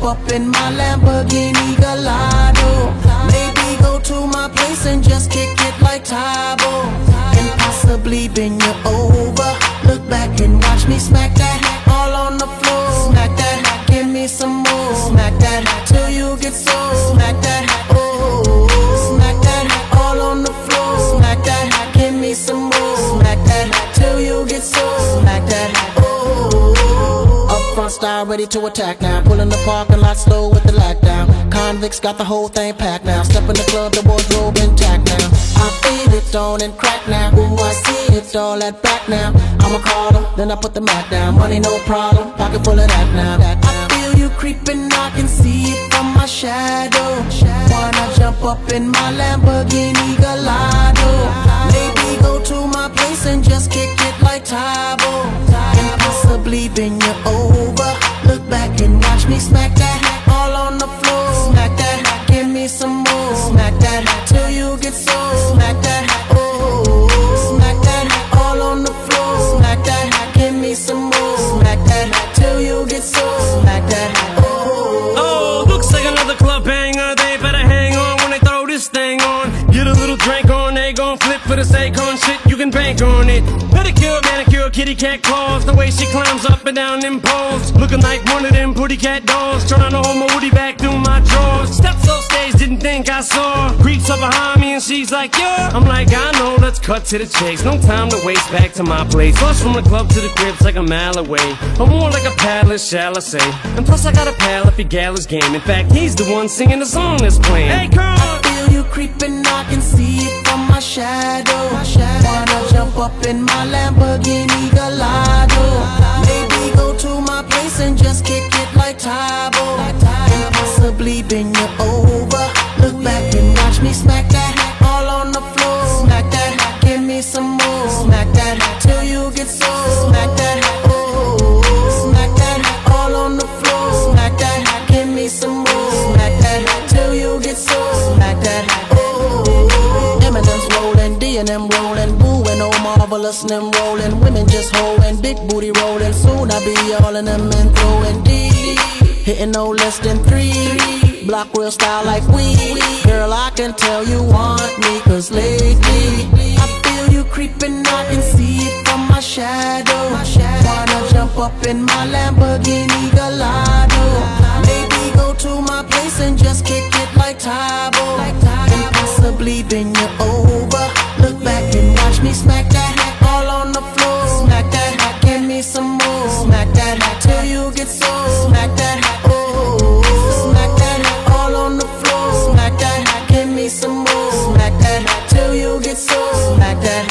up in my Lamborghini Gallardo. Maybe go to my place and just kick it like Tae Bo, and possibly bend you over. Look back and watch me smack that all on the floor. Smack that, give me some more. Smack that till you get so. Smack that, oh, smack that all on the floor. Smack that, give me some more. Smack that till you get so. Smack that, oh. Upfront style ready to attack now. Pulling the parking lot slow with the lockdown. Konvicts got the whole thing packed now. Step in the club, the wardrobe intact now. I feel it on and crack now. Ooh, I see it all at back now. I'ma call them, then I put the Mac down. Money no problem, pocket full of that now. I feel you creeping, I can see it from my shadow. Wanna jump up in my Lamborghini Gallardo. Maybe go to my place and just kick it like Tae Bo, and possibly bend you over. Look back and watch me smack that all on the floor. Smack that, give me some more. Smack that till you get so. Smack that, oh, smack that all on the floor. Smack that, give me some more. Smack that till you get so. Smack that, oh. Oh, looks like another club banger. They better hang on when they throw this thing on. Get a little drink on, they gon' flip for this Akon shit. You can bank on it. Pedicure, manicure, kitty cat claws. The way she climbs up and down them poles, looking like one of them pretty cat dolls. Trying to hold my woody back through my drawers. Steps off stage, didn't think I saw. Creeps up behind me and she's like, yeah. I'm like, I know, let's cut to the chase. No time to waste, back to my place. Bus from the club to the crib's like a mile away. I'm more like a palace, shall I say. And plus I got a pal if your gal is game. In fact, he's the one singing the song that's playing. Hey, Akon! I feel you creeping, I can see it from my shadow. Wanna jump up in my Lamborghini Gallardo. Maybe go to my place and just kick it like Tae Bo, and possibly bend you over. Look back and watch me smack that all on the floor. Smack that, give me some more. Smack that till you get so. Smack that, oh, smack that all on the floor. Smack that, give me some more. Smack that till you get so. Smack that, oh. Eminem's rolling, D&M rolling, boo and oh marvelous and them rolling. Women just holding, big booty rolling. Soon I be all in them and throwing D, hitting no less than 3. Block real style like we. Girl, I can tell you want me, cause lately I feel you creeping, I can see it from my shadow. Wanna jump up in my Lamborghini Gallardo. Maybe go to my place and just kick it like Tae Bo, and possibly bend you over. Look back and watch me smack that all on the floor. Smack that, give me some more. Smack that till you get so. Smack that, oh, smack that all on the floor. Smack that, give me some more. Smack that till you get so. Smack that.